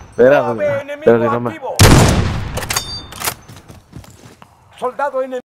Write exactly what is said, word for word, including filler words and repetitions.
Espera, Nave porque- pero enemigo si no me... activo. Soldado enemigo.